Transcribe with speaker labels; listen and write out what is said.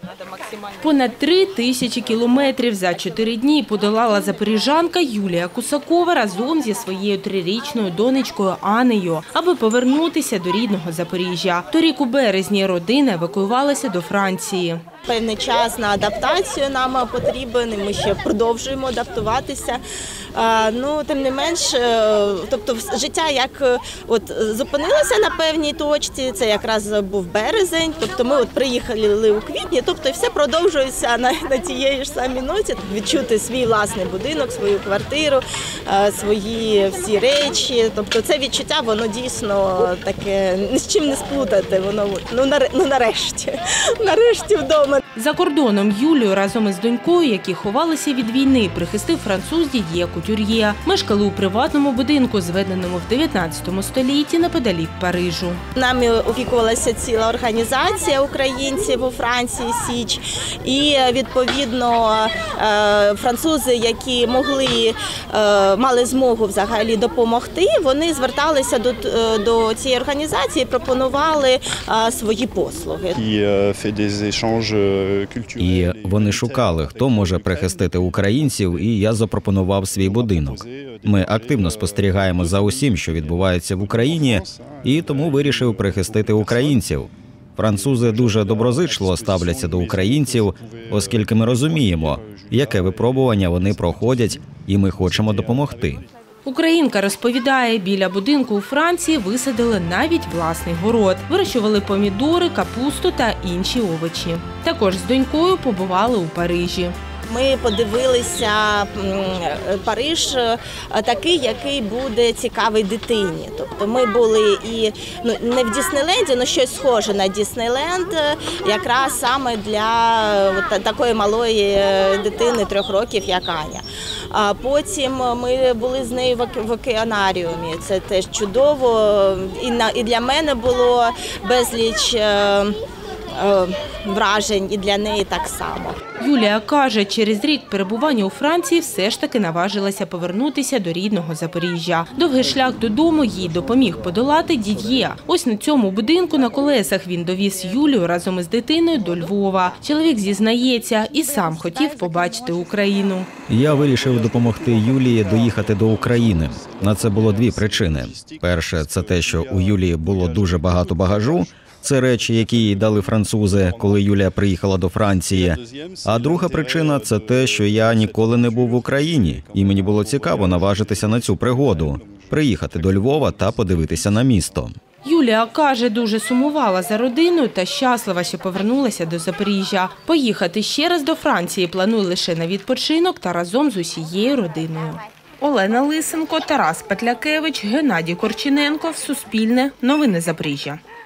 Speaker 1: Понад 3000 кілометрів за 4 дні подолала запоріжанка Юлія Кусакова разом зі своєю 3-річною донечкою Анею, аби повернутися до рідного Запоріжжя. Торік у березні родина евакуювалася до Франції.
Speaker 2: Певний час на адаптацію нам потрібен, і ми ще продовжуємо адаптуватися. Тим не менш, тобто життя як зупинилося на певній точці, це якраз був березень, тобто ми приїхали у квітні, тобто все продовжується на тієї ж самій ноті. Відчути свій власний будинок, свою квартиру, свої всі речі, тобто це відчуття, воно дійсно таке, ні з чим не сплутати, воно нарешті вдома.
Speaker 1: За кордоном Юлію разом із донькою, які ховалися від війни, прихистив француз Дід'є Кутюр'є. Мешкали у приватному будинку, зведеному в 19 столітті неподалік Парижу.
Speaker 2: Нами опікувалася ціла організація українців у Франції «Січ». І, відповідно, французи, які мали змогу взагалі допомогти, вони зверталися до цієї організації і пропонували свої послуги.
Speaker 3: І вони шукали, хто може прихистити українців, і я запропонував свій будинок. Ми активно спостерігаємо за усім, що відбувається в Україні, і тому вирішив прихистити українців. Французи дуже доброзичливо ставляться до українців, оскільки ми розуміємо, яке випробування вони проходять, і ми хочемо допомогти.
Speaker 1: Українка розповідає, біля будинку у Франції висадили навіть власний город. Вирощували помідори, капусту та інші овочі. Також з донькою побували у Парижі.
Speaker 2: Ми подивилися Париж такий, який буде цікавий дитині. Тобто ми були і не в Діснейленді, але щось схоже на Діснейленд, якраз саме для такої малої дитини 3 років, як Аня. А потім ми були з нею в океанаріумі. Це теж чудово. І для мене було безліч вражень, і для неї так само.
Speaker 1: Юлія каже, через рік перебування у Франції все ж таки наважилася повернутися до рідного Запоріжжя. Довгий шлях додому їй допоміг подолати Дід'є. Ось на цьому будинку на колесах він довіз Юлію разом із дитиною до Львова. Чоловік зізнається, і сам хотів побачити Україну.
Speaker 3: Я вирішив допомогти Юлії доїхати до України. На це було 2 причини. Перше – це те, що у Юлії було дуже багато багажу. Це речі, які їй дали французи, коли Юлія приїхала до Франції. А друга причина – це те, що я ніколи не був в Україні. І мені було цікаво наважитися на цю пригоду – приїхати до Львова та подивитися на місто.
Speaker 1: Юлія каже, дуже сумувала за родиною та щаслива, що повернулася до Запоріжжя. Поїхати ще раз до Франції планує лише на відпочинок та разом з усією родиною. Олена Лисенко, Тарас Петлякевич, Геннадій Корчиненко. Суспільне. Новини Запоріжжя.